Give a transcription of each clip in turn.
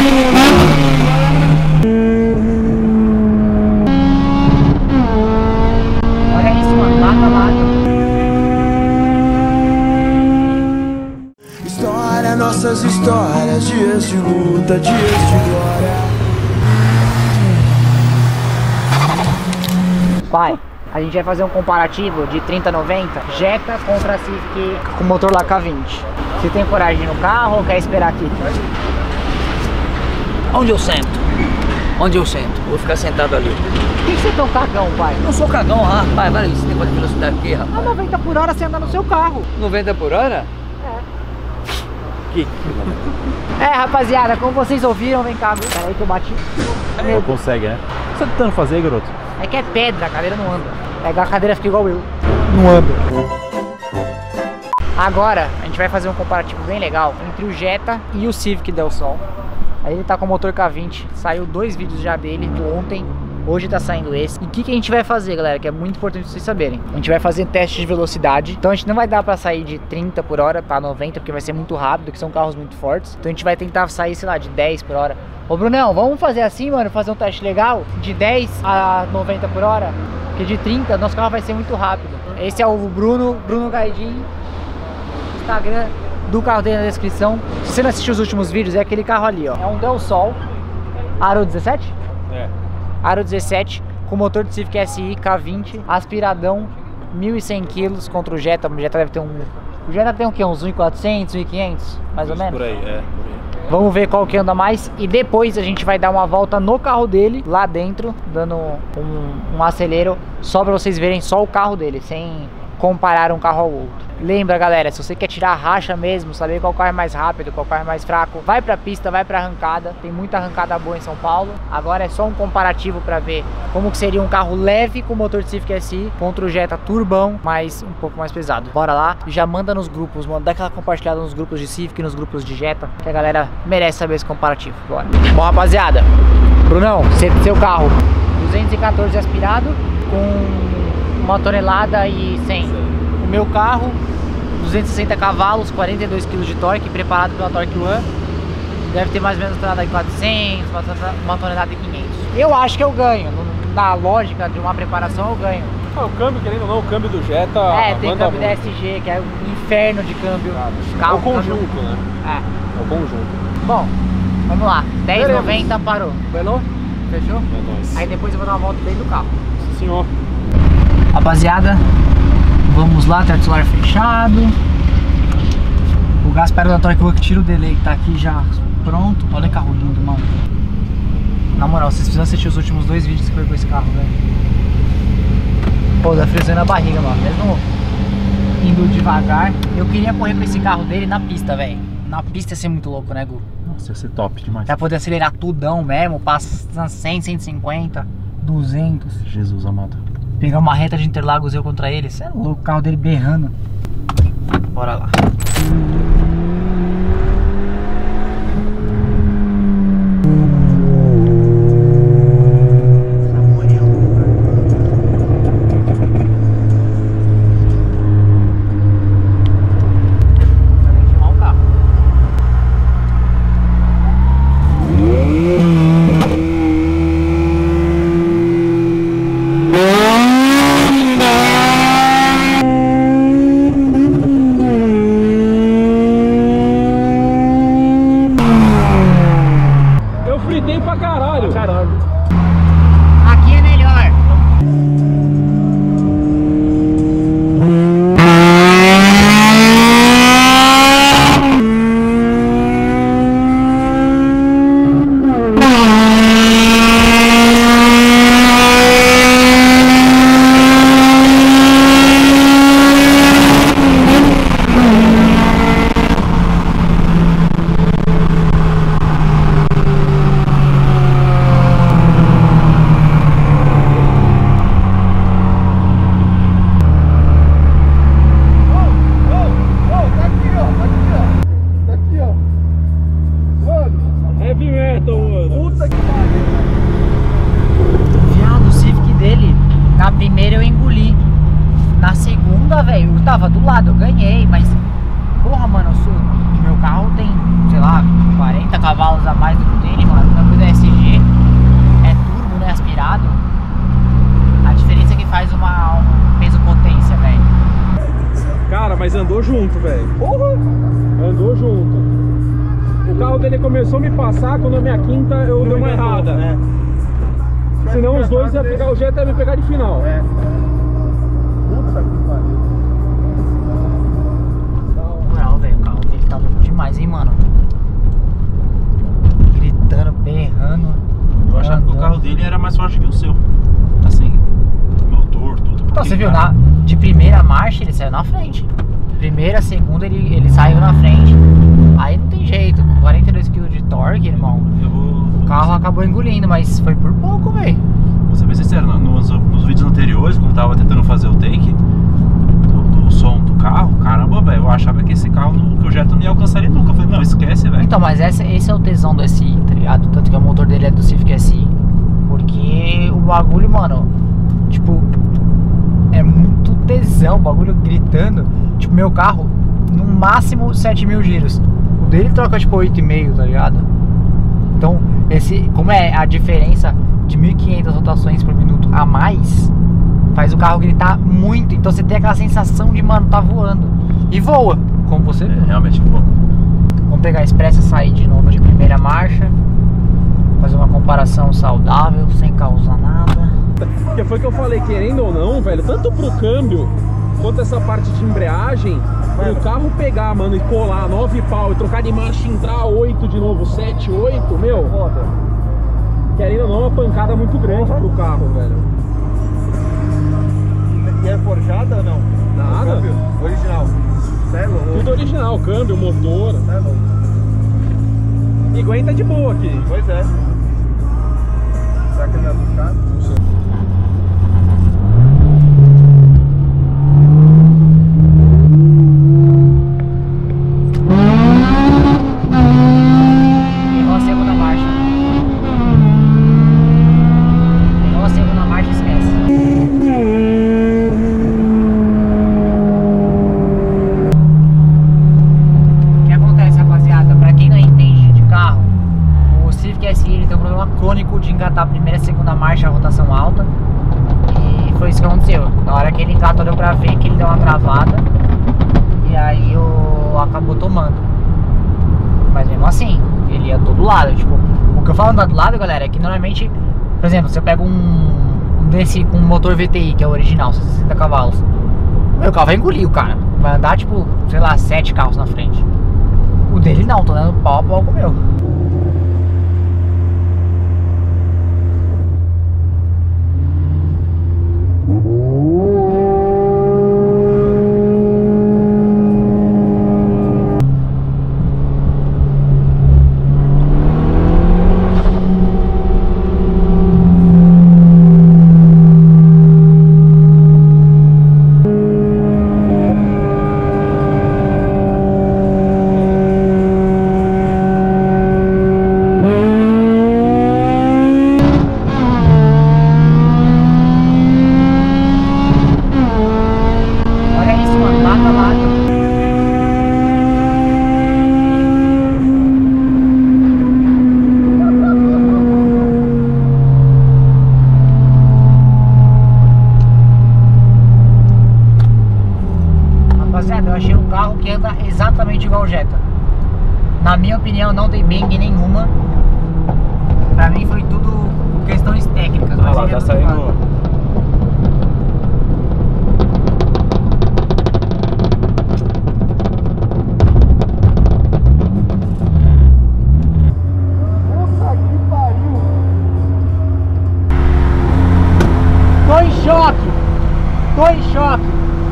Olha isso, mano, lado a lado. História, nossas histórias, dias de luta, dias de glória. Pai, a gente vai fazer um comparativo de 3090 Jetta contra a Civic com motor lá K20. Você tem coragem de ir no carro ou quer esperar aqui? Onde eu sento? Onde eu sento? Vou ficar sentado ali. Por que você é tão cagão, pai? Não sou cagão, rapaz. Olha esse negócio de velocidade aqui, rapaz. A 90 por hora você anda no seu carro. 90 por hora? Que? Rapaziada, como vocês ouviram, vem cá, viu? Peraí que eu bati. Não consegue, né? O que você tá tentando fazer, garoto? É que é pedra, a cadeira não anda. Pegar a cadeira fica igual eu. Não anda. Agora, a gente vai fazer um comparativo bem legal entre o Jetta e o Civic Del Sol. Aí ele tá com o motor K20, saiu 2 vídeos já dele ontem, hoje tá saindo esse. E o que a gente vai fazer, galera, que é muito importante vocês saberem. A gente vai fazer teste de velocidade, então a gente não vai dar pra sair de 30 por hora pra 90, porque vai ser muito rápido, que são carros muito fortes. Então a gente vai tentar sair, sei lá, de 10 por hora. Ô Brunão, vamos fazer assim, mano, fazer um teste legal, de 10 a 90 por hora, porque de 30 nosso carro vai ser muito rápido. Esse é o Bruno Gaidin, Instagram do carro dele na descrição. Se você não assistiu os últimos vídeos, é aquele carro ali, ó. É um Del Sol Aro 17? É. Aro 17 com motor de Civic SI K20, aspiradão, 1.100 kg contra o Jetta. O Jetta deve ter um... O Jetta tem o quê? Uns 1.400, 1.500, mais ou menos? Por aí, por aí. Vamos ver qual que anda mais e depois a gente vai dar uma volta no carro dele, lá dentro, dando um acelero, só pra vocês verem só o carro dele, sem comparar um carro ao outro. Lembra, galera, se você quer tirar a racha mesmo, saber qual carro é mais rápido, qual carro é mais fraco, vai pra pista, vai pra arrancada. Tem muita arrancada boa em São Paulo. Agora é só um comparativo pra ver como que seria um carro leve com motor de Civic SI contra o Jetta turbão, mas um pouco mais pesado. Bora lá e já manda nos grupos, mano, dá aquela compartilhada nos grupos de Civic e nos grupos de Jetta, que a galera merece saber esse comparativo. Bora. Bom, rapaziada, Brunão, seu carro 214 aspirado com 1 tonelada e 100. O meu carro 260 cavalos, 42 kg de torque, preparado pela Torque One. Deve ter mais ou menos uma tonelada de 400, uma tonelada de 500. Eu acho que eu ganho, na lógica de uma preparação eu ganho. O câmbio, querendo ou não, o câmbio do Jetta... tem câmbio DSG, que é um inferno de câmbio. É o conjunto, né? É o conjunto. Bom, vamos lá, 10,90 parou. Belou? Fechou? É nóis. Aí depois eu vou dar uma volta dentro do carro. Sim, senhor. Rapaziada, vamos lá, teto solar fechado. O Gasparo da Torque One que tira o delay, que tá aqui já pronto. Olha que carro lindo, mano. Na moral, vocês precisam assistir os últimos 2 vídeos que foi com esse carro, velho. Pô, dá friozinho na barriga, mano. Mesmo indo devagar. Eu queria correr com esse carro dele na pista, velho. Na pista ia ser muito louco, né, Gu? Nossa, ia ser top demais. Pra poder acelerar tudão mesmo, passar 100, 150, 200. Jesus amado. Pegar uma reta de Interlagos eu contra ele. Você é louco, o carro dele berrando. Bora lá. Aqui é melhor. Velho, eu tava do lado, eu ganhei, mas porra, mano, meu carro tem, sei lá, 40 cavalos a mais do que o dele, junto, velho. Porra! Andou junto. O carro dele começou a me passar, quando a minha quinta eu dei uma errada. É. Senão os dois iam pegar, o Jetta ia me pegar de final. É. Puta que pariu. Não, velho, o carro dele tá louco demais, hein, mano. Gritando, berrando. Eu achava que o carro dele era mais forte que o seu. Assim, motor, tudo. Então, você viu, de primeira marcha ele saiu na frente. Primeira, segunda ele saiu na frente. Aí não tem jeito, 42 kg de torque, irmão. O carro acabou engolindo, mas foi por pouco, velho. Vou ser bem sincero, nos vídeos anteriores, quando eu tava tentando fazer o take do som do carro, caramba, velho, eu achava que esse carro, que o Jetta não ia alcançar ele nunca. Eu falei, não, esquece, velho. Então, mas esse é o tesão do SI, tá ligado? Tanto que o motor dele é do Civic SI. Porque o bagulho, mano, tipo, é muito tesão, o bagulho gritando. Tipo, meu carro, no máximo 7.000 giros. O dele troca tipo 8,5, tá ligado? Então, como é a diferença de 1.500 rotações por minuto a mais, faz o carro gritar muito. Então você tem aquela sensação de, mano, tá voando. E voa, como você viu. Realmente voa. Vamos pegar a Expressa e sair de novo de primeira marcha. Fazer uma comparação saudável, sem causar nada. Que foi que eu falei, querendo ou não, velho, tanto pro câmbio quanto essa parte de embreagem, o carro pegar, mano, e colar 9 pau e trocar de marcha, entrar 8 de novo, 7, 8, meu, foda. Querendo ou não, uma pancada muito grande pro carro, velho. E é forjada ou não? Nada. Câmbio original. Sério? Tudo original, câmbio, motor. E aguenta de boa aqui. Pois é. Será que ele é puxado? Não sei. Errou a segunda marcha. Errou a segunda marcha, esquece. O que acontece, rapaziada? Pra quem não entende de carro, o Civic SI ele tem um problema crônico de engatar a primeira e segunda marcha a rotação alta. E foi isso que aconteceu. Na hora que ele engatou, deu pra ver que ele deu uma travada. E aí acabou tomando. Mas mesmo assim, ele ia todo lado. Tipo, o que eu falo andar do lado, galera, é que normalmente, por exemplo, você pega um desse com motor VTI, que é o original, 60 cavalos. O meu carro vai engolir o cara. Vai andar, tipo, sei lá, 7 carros na frente. O dele não, tô dando pau a pau com o meu. Rapaziada, eu achei um carro que anda exatamente igual o Jetta. Na minha opinião, não tem bang nenhuma. Pra mim foi tudo questões técnicas. Ah lá, tá saindo. Tô em choque! Tô em choque!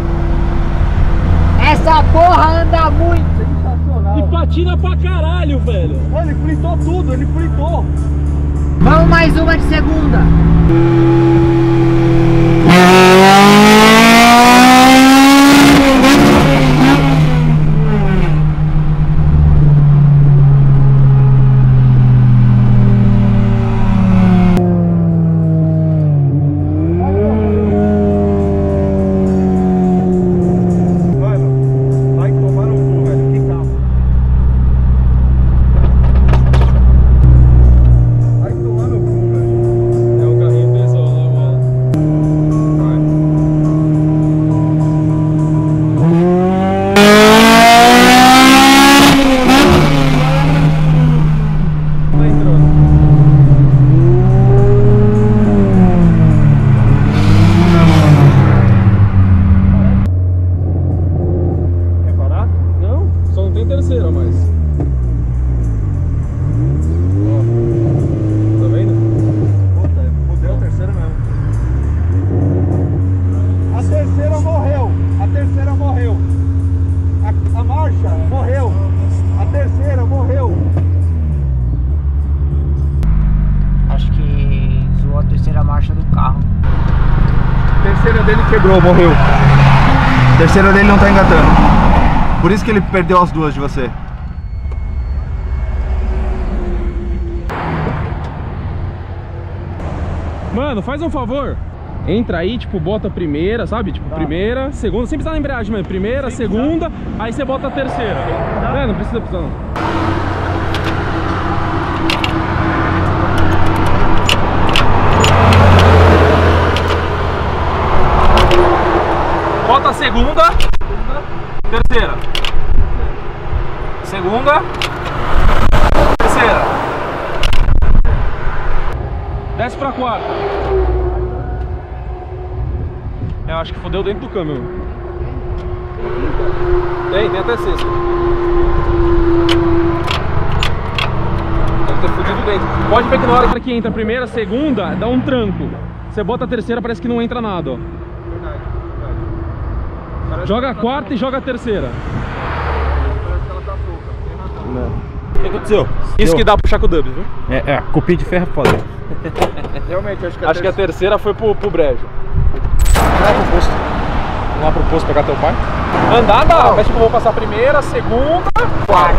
Essa porra anda muito! Sensacional. E patina pra caralho, velho. Mano, ele fritou tudo, ele fritou. Vamos mais uma de segunda! É um carrinho pesão, né, mano? quebrou, morreu. A terceira dele não tá engatando. Por isso que ele perdeu as duas de você. Mano, faz um favor. Entra aí, tipo, bota a primeira, sabe? Tipo, primeira, segunda. Sempre tá na embreagem, mano. Primeira, segunda, aí você bota a terceira. Não precisa pisar, não. Bota a segunda, terceira. Segunda, terceira. Desce pra quarta. Eu acho que fodeu dentro do câmbio. Tem até sexta. Deve ter fudido dentro. Pode ver que na hora que entra a primeira, a segunda, dá um tranco. Você bota a terceira, parece que não entra nada, ó. Joga a quarta e joga a terceira. O que aconteceu? Isso que dá pro Chaco Dubs, viu? cupim de ferro foda. Realmente, Acho que a terceira foi pro brejo. Vamos lá pro posto pegar teu pai? Andar dá, mas tipo, eu vou passar a primeira, segunda, quarta.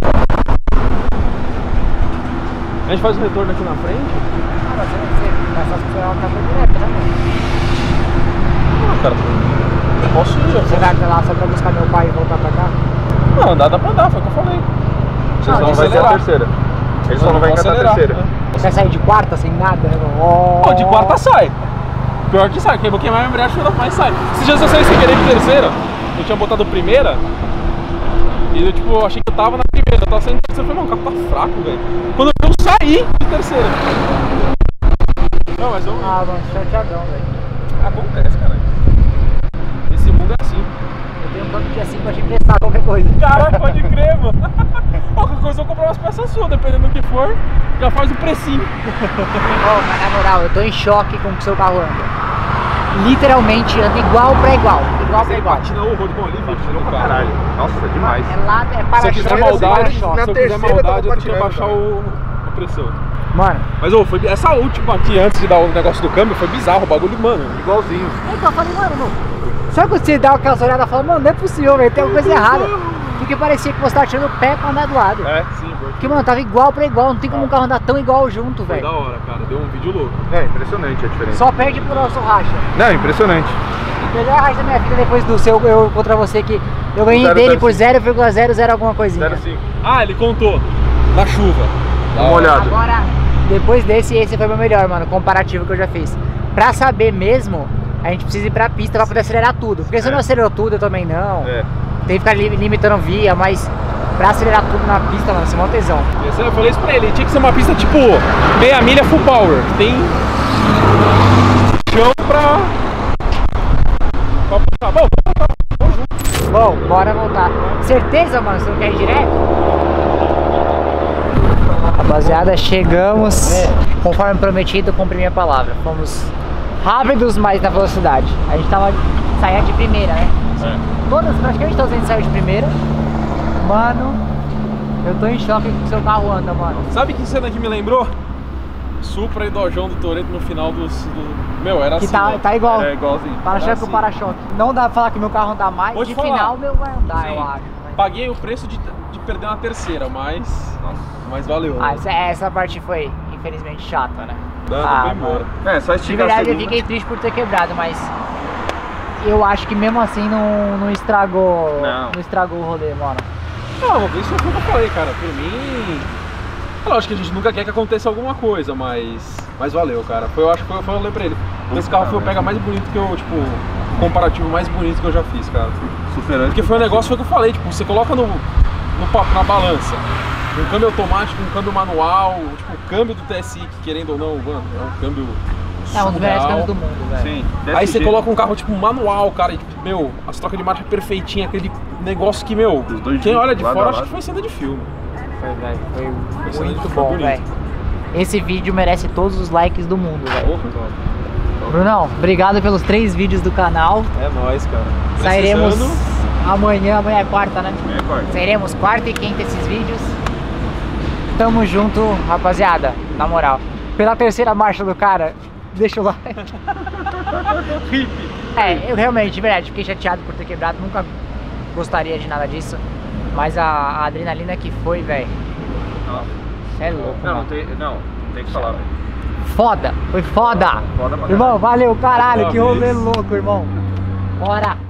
A gente faz o retorno aqui na frente? Cara, você vai só esperar uma casa direta, né, mano? Não, cara, eu posso ir. Você vai até lá só pra buscar meu pai e voltar pra cá? Não, andar dá pra andar, foi o que eu falei. Você só não vai ser a terceira. Ele só não vai engatar a terceira. Quer sair de quarta sem nada, né, mano? Pô, de quarta sai. Pior que sai, porque eu vou queimar minha embreagem, mas sai. Esses dias eu saí sem querer de terceira. Eu tinha botado primeira. E eu, tipo, eu achei que eu tava na primeira. Eu tava saindo de terceira. Eu falei, mano, o carro tá fraco, velho. Quando eu saí de terceira. Não, mas eu... Ah, mano, chateadão, velho. Acontece, caralho. Esse mundo é assim. Eu tenho um plano de assim pra te emprestar qualquer coisa. Caraca, pode crer, mano. Qualquer coisa eu vou comprar umas peças suas, dependendo do que for. Já faz o precinho. Ó, mas na moral, eu tô em choque com o que o seu carro anda. Literalmente anda igual pra igual. Igual pra igual. Patina o rodo com ali, patina o Caralho. Nossa, demais. É lá, é Se eu para-choque. quiser maldade, se na eu quiser terceira maldade, tava eu tenho que patinando, baixar cara. a pressão. Mano, Mas ô, foi essa última aqui, antes de dar o negócio do câmbio, foi bizarro o bagulho, mano. Igualzinho. então eu falei, mano, sabe quando você dá aquela olhada e fala, mano, não é possível, velho, tem alguma coisa errada. Porque parecia que você tava tirando o pé pra andar do lado. É, sim, Porque, mano, tava igual pra igual, não tem como um carro andar tão igual junto, foi da velho. hora, cara. Deu um vídeo louco. É, impressionante a diferença. Só perde pro nosso racha. Não, impressionante. Melhor racha da minha vida depois do seu eu contra você, que eu ganhei 0,05. dele por 0,00 alguma coisinha. 0,5. Ah, ele contou. Na chuva. Dá uma olhada. Agora, depois desse, esse foi o meu melhor, mano, comparativo que eu já fiz. Pra saber mesmo, a gente precisa ir pra pista pra poder acelerar tudo. Porque se eu não acelerou tudo, eu também não. É. Tem que ficar limitando via, mas pra acelerar tudo na pista, mano, isso é mó tesão. Eu falei isso pra ele, tinha que ser uma pista tipo meia milha full power. Tem chão pra puxar. Bom, Bom, bora voltar. Certeza, mano, você não quer ir direto? Rapaziada, chegamos. Conforme prometido, cumpri minha palavra. Fomos rápidos, mas na velocidade. A gente saía de primeira, né? Praticamente todas a gente saiu de primeira. Mano, eu tô em choque com o seu carro anda, mano. sabe que cena que me lembrou? Supra e Dojão do Toretto no final Meu, era Que assim. tá igual. É igualzinho. Para-choque assim. com para-choque. Não dá pra falar que meu carro anda mais. Vou De te falar. final, meu vai andar, Sim. eu acho. Paguei o preço de perder na terceira, mas valeu. Ah, essa parte foi, infelizmente, chata, né? Foi mano. embora. É, só De esticar a verdade, eu segunda. fiquei triste por ter quebrado, mas eu acho que mesmo assim não estragou, não estragou o rolê, mano. Não, isso foi o que eu falei, cara. Por mim. É lógico que a gente nunca quer que aconteça alguma coisa, mas valeu, cara. Eu acho que eu falei pra ele. Esse carro foi o pega mais bonito que eu, tipo, o comparativo mais bonito que eu já fiz, cara. Superante. Porque foi um negócio que eu falei, tipo, você coloca na balança um câmbio automático, um câmbio manual, tipo, o câmbio do TSI, que querendo ou não, mano, é um câmbio É um dos melhores surreal. câmbios do mundo, velho. Sim. Aí você DSG. coloca um carro tipo manual, cara, e, tipo, meu, as trocas de marcha perfeitinha, aquele negócio que, meu, Os dois quem olha de lado a fora acha lado. que foi cena de filme. Foi, velho, foi Foi muito bonito. bom, velho. Esse vídeo merece todos os likes do mundo, velho. Brunão, obrigado pelos 3 vídeos do canal. É nóis, cara. Sairemos Precisando. amanhã é quarta, né? É, quarta. Sairemos quarta e quinta esses vídeos. Tamo junto, rapaziada, na moral. Pela terceira marcha do cara, deixa o like. Hippie. É, eu realmente, de verdade, fiquei chateado por ter quebrado, nunca gostaria de nada disso. Mas a adrenalina que foi, velho. Cê é louco, Não, mano. tem que falar, velho. Foda, foi foda. Foda pra Irmão, valeu, caralho, Outra que rolê vez. louco, irmão. Bora.